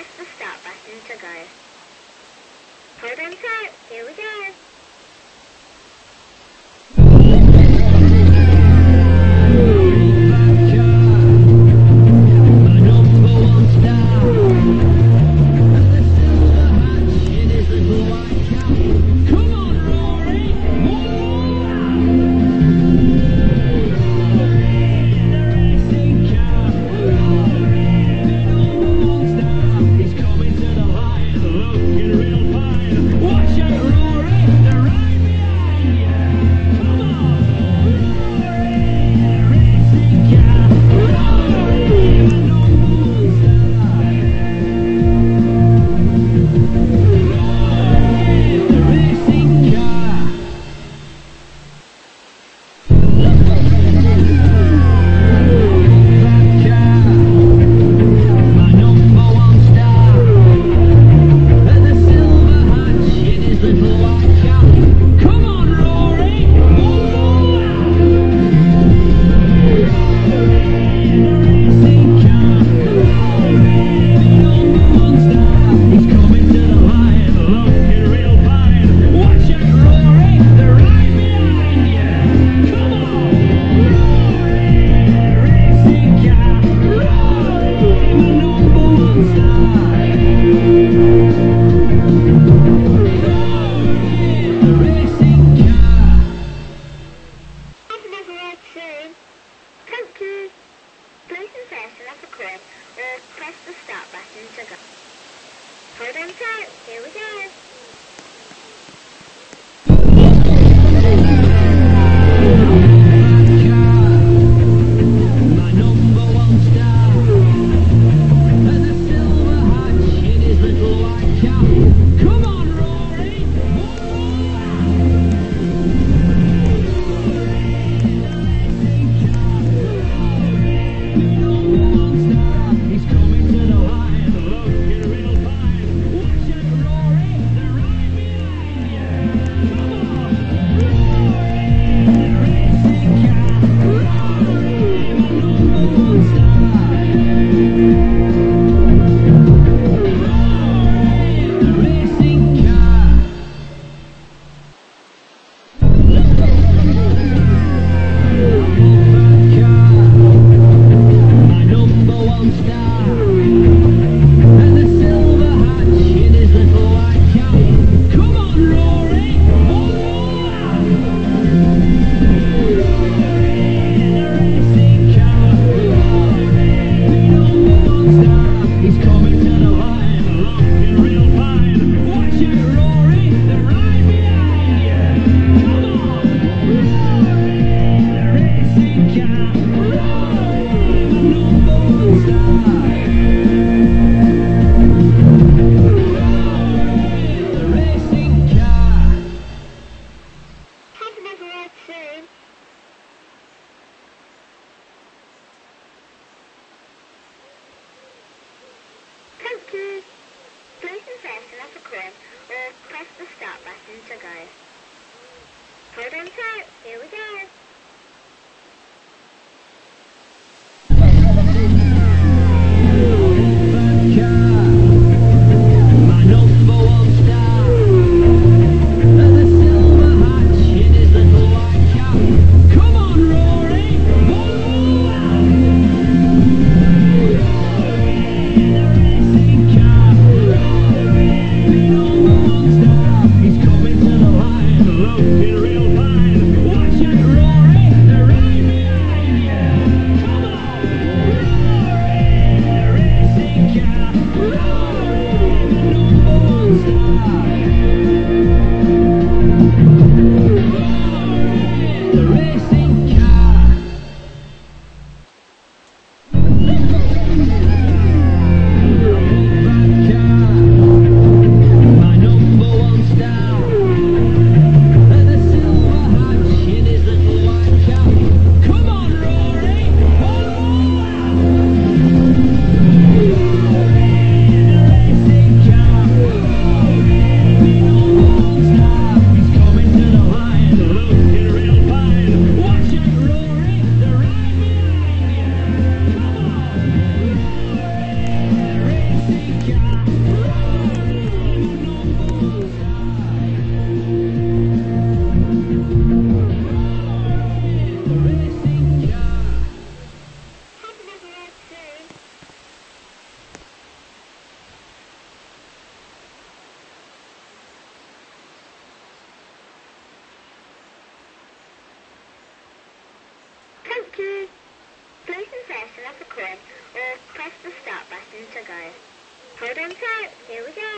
press the start button to go. Hold on tight, here we go. Press the start button to go. Hold on tight, here we go. Please fasten up a crib or press the start button to go. Hold on tight, here we go. Looking real fine. Watch it roll. Hold on tight. Here we go.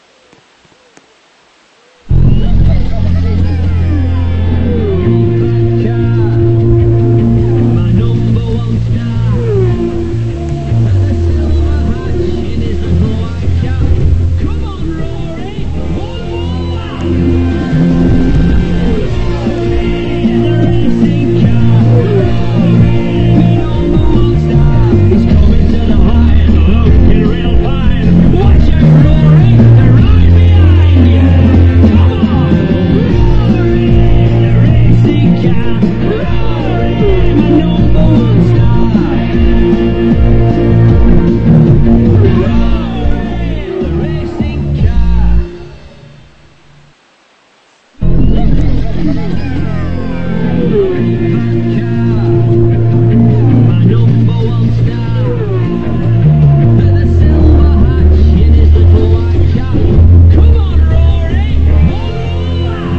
My number one star. The silver hatch in his little white cap. Come on, Rory. One more. The racing car. My number one star. He's coming to the line, looking real fine. Watch out, Rory. They're right behind you. Come on, Rory. The racing car. Rory, my number one star. Rory, the racing car. My number one star. The silver hatch in his little white cap. Come on, Rory. One more.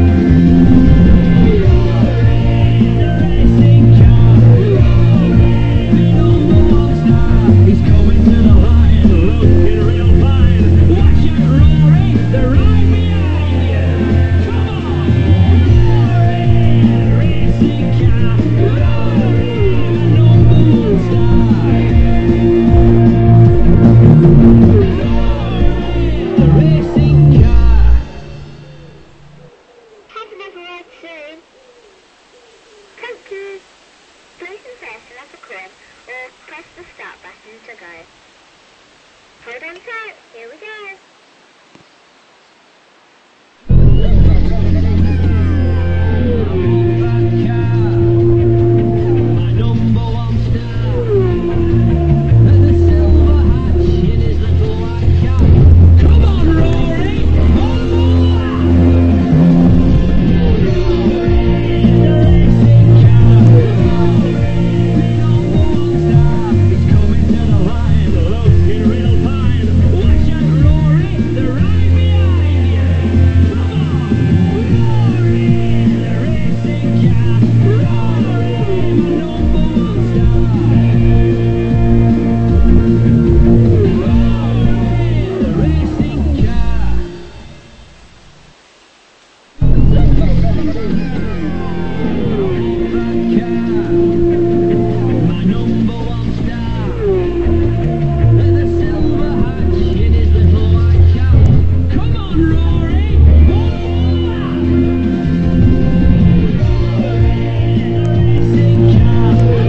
The racing car. My number one star. He's coming to the line, looking real fine. Watch out, Rory. They're right behind you. Come on, Rory. The racing car. Rory, my number one star. The racing car. Have another word soon. Thank you. Please invest in a coin or press the start button to go. Hold on tight. Here we go. My number one star. The silver hatch in his little white cap. Come on, Rory. One more. The racing car. My number one star. He's coming to the line, looking real fine. Watch out, Rory. They're right behind you. Come on, Rory. The racing car. Rory, my number one star. Rory, the racing car. My number one star. The silver hatch in his little white cap. Come on, Rory. One more. The racing car.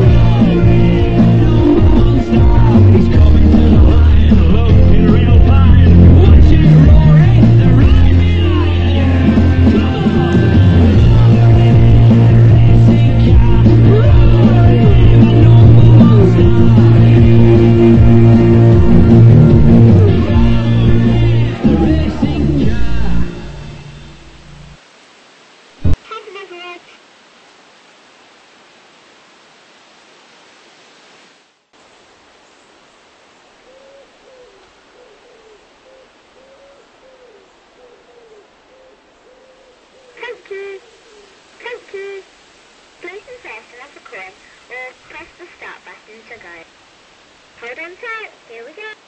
Number one star. He's coming to the line, looking real fine. Watch it, Rory. They're right behind you. Come on, Rory. The racing car. Rory, my number one star. The racing car. Have another word. Thank you. Thank you. Please invest in a coin or press the start button to go. Hold on tight. Here we go.